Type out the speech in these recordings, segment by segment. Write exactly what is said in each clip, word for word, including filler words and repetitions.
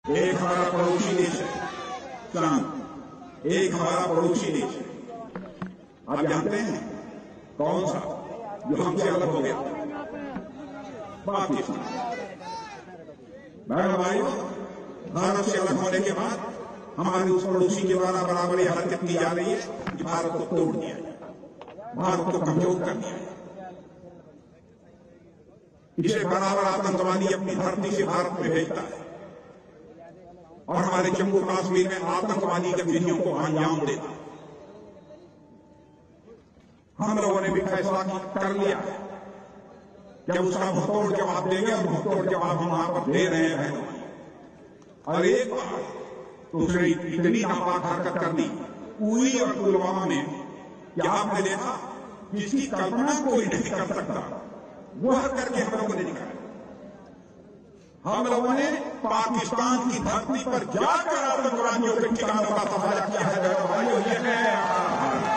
एक हमारा पड़ोसी देश है चांद, एक हमारा पड़ोसी देश है। आप जानते हैं कौन सा जो हमसे अलग हो गया? पाकिस्तान। बहन भाइयों, भारत से अलग होने के बाद हमारे उस पड़ोसी के द्वारा बराबर यह हरकत की जा रही है कि भारत को तोड़ दिया जाए, भारत को कमजोर कर दिया जाए। इसे बराबर आतंकवादी अपनी धरती से भारत में भेजता है और हमारे जम्मू कश्मीर में आतंकवादी गतिविधियों को अंजाम देता है। हम लोगों ने भी फैसला कर लिया है कि उसका मुंहतोड़ जवाब देंगे और मुंहतोड़ जवाब हम वहां पर दे रहे हैं। और एक बार तो उसने इतनी नापाक हरकत कर दी उरी और पुलवामा में कि आपने देखा जिसकी कल्पना कोई नहीं कर सकता वह करके हम लोगों ने दिखाया। हम लोगों ने पाकिस्तान की धरती पर जाकर आतंकवादियों के ठिकानों का तबादला किया है। भाइयों, यह है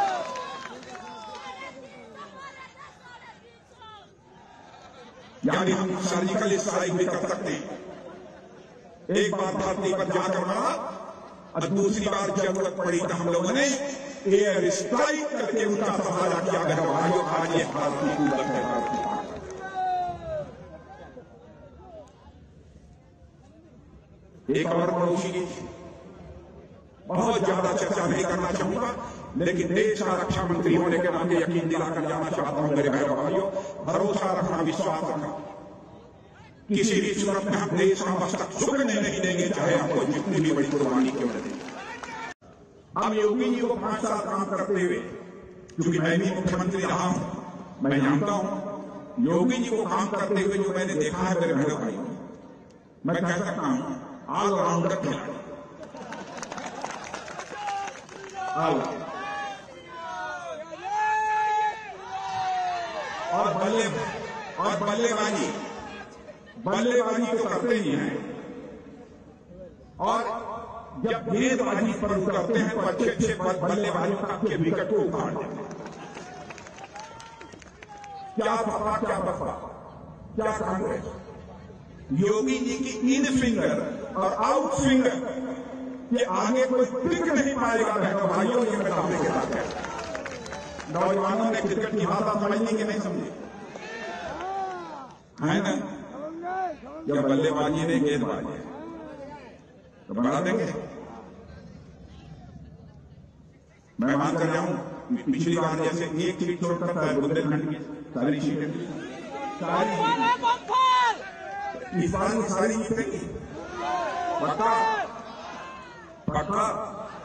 यानी हम सर्जिकल स्ट्राइक भी कर सकते हैं। एक बार धरती पर जाकर मारा और दूसरी बार जरूरत पड़ी तो हम लोगों ने एयर स्ट्राइक करके उनका तबादला किया है। भाइयों, आज ये भारत की कुवत है, भारत की ताकत। एक और पड़ोसी की बहुत ज्यादा चर्चा नहीं करना चाहूंगा, लेकिन देश का रक्षा मंत्री होने के नाते यकीन दिलाकर जाना चाहता हूं मेरे बहनों भाइयों, भरोसा रखना, विश्वास रखना, किसी भी सूरत में हम देश का मस्तक झुकने नहीं देंगे, चाहे हमको जितनी भी बड़ी कुर्बानी क्यों न दें। हम योगी जी को पांच साल काम करते हुए, क्योंकि मैं भी मुख्यमंत्री रहा हूं, मैं जानता हूं योगी जी को काम करते हुए जो मैंने देखा है मेरे बहनों भाइयों, मैं कह सकता हूं ऑलराउंडर खिलाड़ी। और बल्ले और बल्लेबाजी बल्लेबाजी तो करते ही हैं, और जब गेंदबाजी पर उतरते हैं तो अच्छे अच्छे बल्लेबाजों का के विकेट को उखाड़ देते हैं। क्या सपा, क्या बसपा, क्या कांग्रेस, योगी जी की इन स्विंगर और आउट स्विंगर के आगे कोई टिक नहीं पाएगा। बहनों भाइयों, ये मैं दावे के साथ है। नौजवानों ने क्रिकेट की भाषा समझने के नहीं समझे है ना? जब बल्लेबाजी ने गेंदबाजी है तो बढ़ा देंगे। मैं मान कर जाऊं पिछली बार जैसे एक सीट छोड़कर था बुंदेलखंड की सारी सीटें सारी इस बार सारी जीतेंगी, पक्का पक्का।